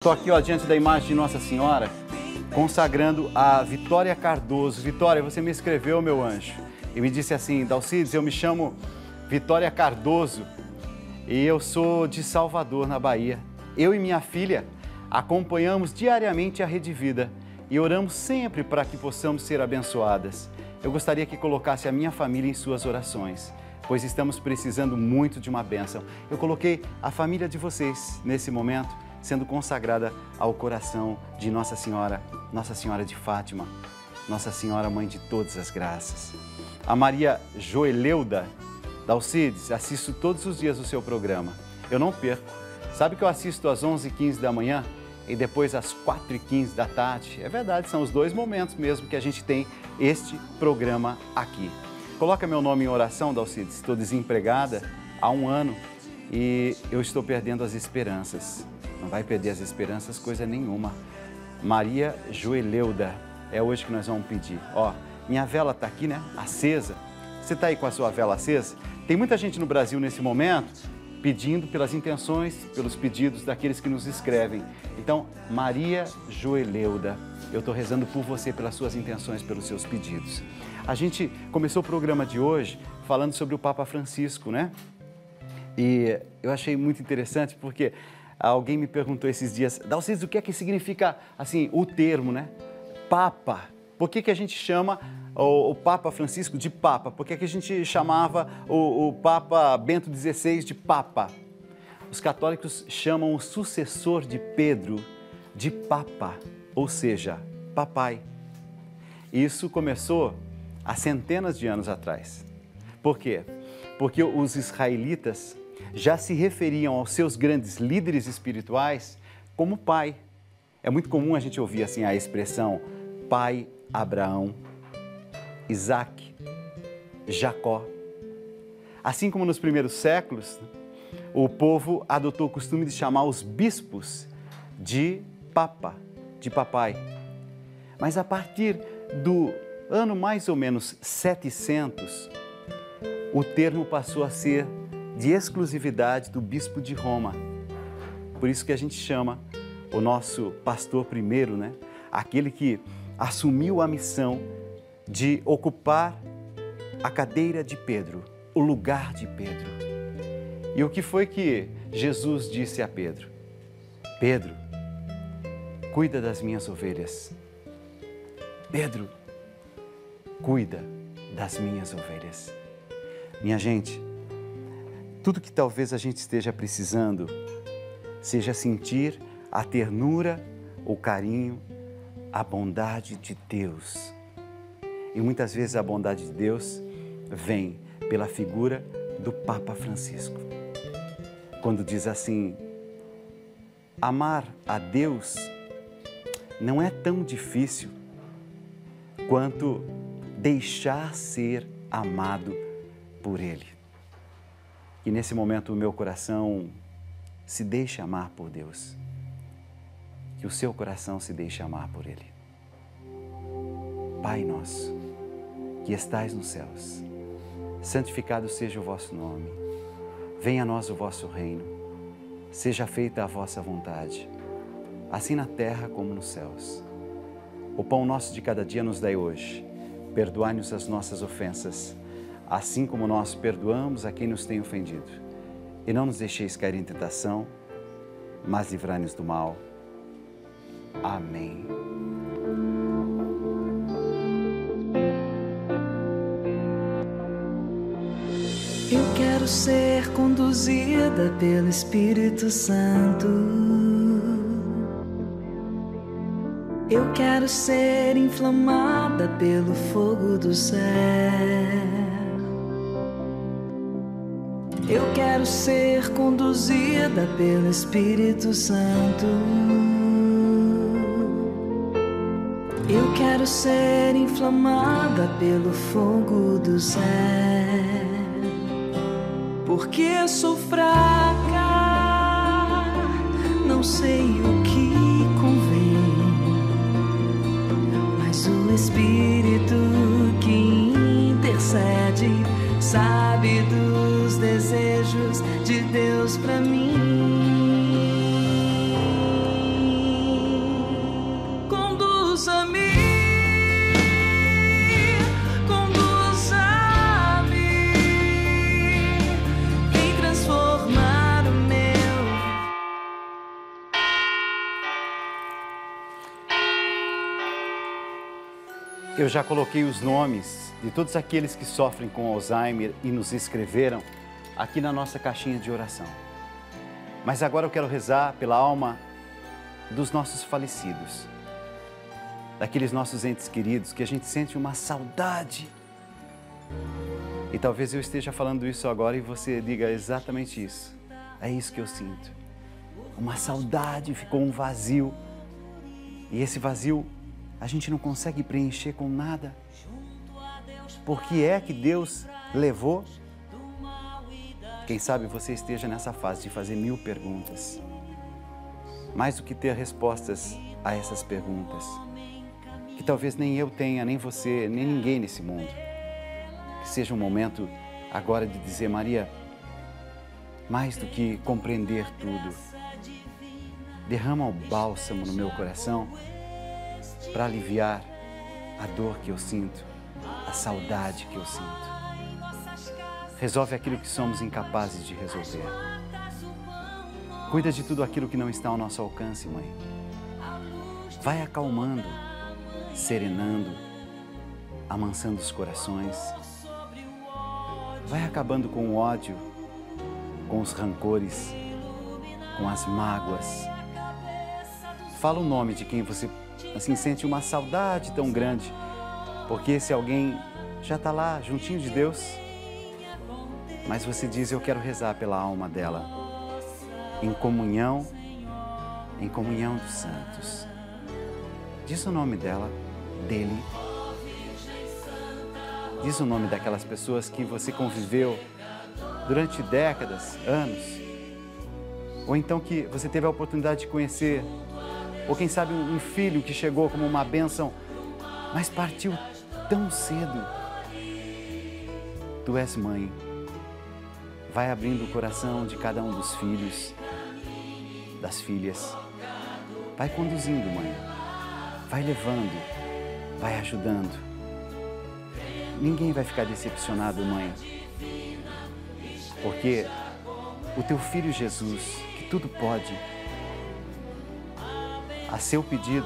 Estou aqui ó, diante da imagem de Nossa Senhora, consagrando a Vitória Cardoso. Vitória, você me escreveu, meu anjo, e me disse assim: Dalcides, eu me chamo Vitória Cardoso e eu sou de Salvador, na Bahia. Eu e minha filha acompanhamos diariamente a Rede Vida e oramos sempre para que possamos ser abençoadas. Eu gostaria que colocasse a minha família em suas orações, pois estamos precisando muito de uma bênção. Eu coloquei a família de vocês nesse momento, sendo consagrada ao coração de Nossa Senhora de Fátima, Nossa Senhora Mãe de todas as graças. A Maria Joeleuda: Dalcides, assisto todos os dias o seu programa. Eu não perco. Sabe que eu assisto às 11h15 da manhã e depois às 4h15 da tarde? É verdade, são os dois momentos mesmo que a gente tem este programa aqui. Coloca meu nome em oração, Dalcides. Estou desempregada há 1 ano e eu estou perdendo as esperanças. Não vai perder as esperanças coisa nenhuma. Maria Joeleuda, é hoje que nós vamos pedir. Ó, minha vela está aqui, né? Acesa. Você está aí com a sua vela acesa? Tem muita gente no Brasil nesse momento pedindo pelas intenções, pelos pedidos daqueles que nos escrevem. Então, Maria Joeleuda, eu estou rezando por você, pelas suas intenções, pelos seus pedidos. A gente começou o programa de hoje falando sobre o Papa Francisco, né? E eu achei muito interessante porque alguém me perguntou esses dias: Dalcides, o que é que significa, assim, o termo, né? Papa. Por que a gente chama o Papa Francisco de Papa? Por que a gente chamava o Papa Bento XVI de Papa? Os católicos chamam o sucessor de Pedro de Papa, ou seja, papai. Isso começou há centenas de anos atrás. Por quê? Porque os israelitas já se referiam aos seus grandes líderes espirituais como pai. É muito comum a gente ouvir assim a expressão pai Abraão, Isaac, Jacó. Assim como nos primeiros séculos, o povo adotou o costume de chamar os bispos de papa, de papai. Mas a partir do ano mais ou menos 700, o termo passou a ser de exclusividade do bispo de Roma. Por isso que a gente chama o nosso pastor primeiro, né? Aquele que assumiu a missão de ocupar a cadeira de Pedro, o lugar de Pedro. E o que foi que Jesus disse a Pedro? Pedro, cuida das minhas ovelhas. Pedro, cuida das minhas ovelhas. Minha gente, tudo que talvez a gente esteja precisando seja sentir a ternura, o carinho, a bondade de Deus. E muitas vezes a bondade de Deus vem pela figura do Papa Francisco. Quando diz assim: amar a Deus não é tão difícil quanto deixar ser amado por Ele. E nesse momento o meu coração se deixe amar por Deus. Que o seu coração se deixe amar por Ele. Pai nosso, que estais nos céus, santificado seja o vosso nome. Venha a nós o vosso reino. Seja feita a vossa vontade, assim na terra como nos céus. O pão nosso de cada dia nos dai hoje. Perdoai-nos as nossas ofensas, assim como nós perdoamos a quem nos tem ofendido. E não nos deixeis cair em tentação, mas livrai-nos do mal. Amém. Eu quero ser conduzida pelo Espírito Santo. Eu quero ser inflamada pelo fogo do céu. Eu quero ser conduzida pelo Espírito Santo. Eu quero ser inflamada pelo fogo do céu. Porque sou fraca, não sei o que convém, mas o Espírito que intercede sabe dos desejos de Deus pra mim. Eu já coloquei os nomes de todos aqueles que sofrem com Alzheimer e nos escreveram aqui na nossa caixinha de oração. Mas agora eu quero rezar pela alma dos nossos falecidos, daqueles nossos entes queridos que a gente sente uma saudade. E talvez eu esteja falando isso agora e você diga exatamente isso. É isso que eu sinto. Uma saudade, ficou um vazio. E esse vazio a gente não consegue preencher com nada. Por que é que Deus levou? Quem sabe você esteja nessa fase de fazer 1000 perguntas. Mais do que ter respostas a essas perguntas. Que talvez nem eu tenha, nem você, nem ninguém nesse mundo. Que seja um momento agora de dizer, Maria, mais do que compreender tudo, derrama o bálsamo no meu coração para aliviar a dor que eu sinto, a saudade que eu sinto. Resolve aquilo que somos incapazes de resolver. Cuida de tudo aquilo que não está ao nosso alcance, Mãe. Vai acalmando, serenando, amansando os corações. Vai acabando com o ódio, com os rancores, com as mágoas. Fala o nome de quem você assim sente uma saudade tão grande, porque esse alguém já está lá, juntinho de Deus, mas você diz, eu quero rezar pela alma dela, em comunhão dos santos. Diz o nome dela, dele. Diz o nome daquelas pessoas que você conviveu durante décadas, anos, ou então que você teve a oportunidade de conhecer, ou quem sabe um filho que chegou como uma bênção, mas partiu tão cedo. Tu és mãe. Vai abrindo o coração de cada um dos filhos, das filhas. Vai conduzindo, mãe. Vai levando, vai ajudando. Ninguém vai ficar decepcionado, mãe. Porque o teu filho Jesus, que tudo pode, a seu pedido,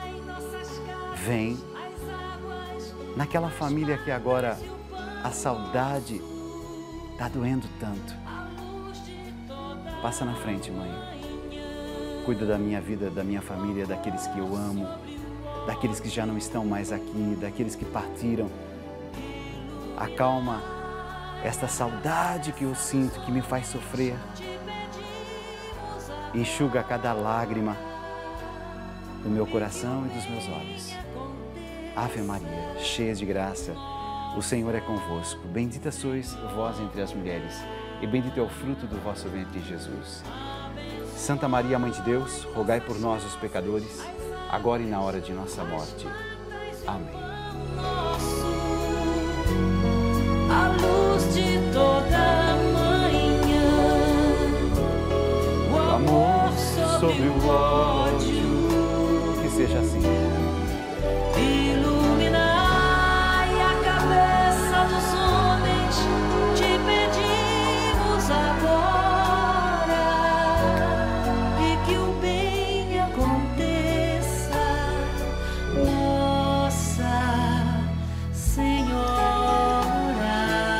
vem naquela família que agora a saudade está doendo tanto. Passa na frente, mãe. Cuida da minha vida, da minha família, daqueles que eu amo, daqueles que já não estão mais aqui, daqueles que partiram. Acalma esta saudade que eu sinto, que me faz sofrer. Enxuga cada lágrima do meu coração e dos meus olhos. Ave Maria, cheia de graça, o Senhor é convosco. Bendita sois vós entre as mulheres, e bendito é o fruto do vosso ventre, Jesus. Santa Maria, Mãe de Deus, rogai por nós, os pecadores, agora e na hora de nossa morte. Amém. A luz de toda manhã, o amor sobre o ódio. Que seja assim. Iluminai a cabeça dos homens, te pedimos agora, e que o bem aconteça, Nossa Senhora.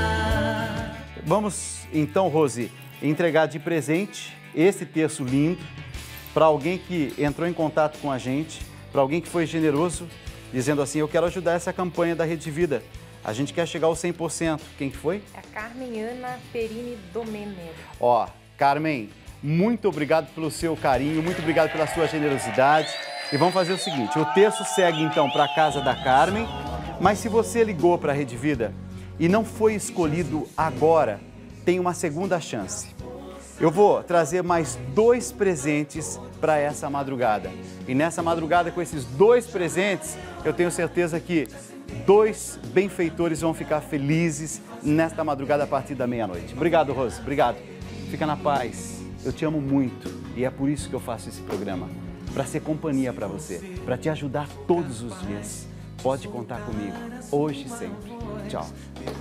Vamos então, Rose, entregar de presente esse terço lindo para alguém que entrou em contato com a gente, para alguém que foi generoso, dizendo assim, eu quero ajudar essa campanha da Rede Vida. A gente quer chegar ao 100%. Quem que foi? É a Carmen Ana Perini Domenech. Ó, Carmen, muito obrigado pelo seu carinho, muito obrigado pela sua generosidade. E vamos fazer o seguinte, o terço segue então para a casa da Carmen, mas se você ligou para a Rede Vida e não foi escolhido agora, tem uma segunda chance. Eu vou trazer mais 2 presentes para essa madrugada. E nessa madrugada, com esses 2 presentes, eu tenho certeza que 2 benfeitores vão ficar felizes nesta madrugada a partir da meia-noite. Obrigado, Rose. Obrigado. Fica na paz. Eu te amo muito e é por isso que eu faço esse programa. Para ser companhia para você, para te ajudar todos os dias. Pode contar comigo, hoje e sempre. Tchau.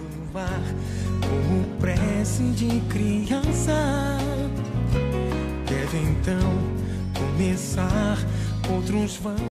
Como prece de criança, deve então começar, outros vão